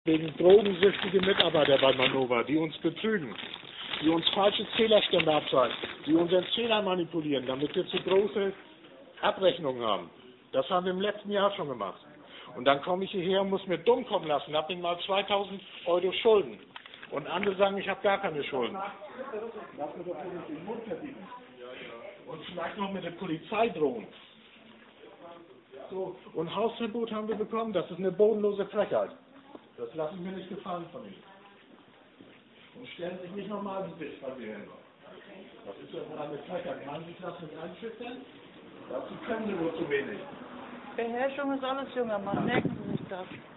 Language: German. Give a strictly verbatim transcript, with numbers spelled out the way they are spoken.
wegen drogensüchtige Mitarbeiter bei Manova, die uns betrügen, die uns falsche Zählerstände abzahlen, die unseren Zähler manipulieren, damit wir zu große Abrechnungen haben. Das haben wir im letzten Jahr schon gemacht. Und dann komme ich hierher und muss mir dumm kommen lassen, habe ihnen mal zweitausend Euro Schulden. Und andere sagen, ich habe gar keine Schulden. Lass mir doch nicht den Mund verbieten. Und vielleicht noch mit der Polizei drohen. So, und Hausverbot haben wir bekommen, das ist eine bodenlose Frechheit. Das lasse ich mir nicht gefallen von Ihnen. Und stellen sich nicht nochmal ein Bild bei mir hin. Das ist ja wohl eine Frechheit. Meinen Sie, ich lasse mich einschüchtern? Dazu können Sie nur zu wenig. Beherrschung ist alles, junger Mann. Merken Sie sich das.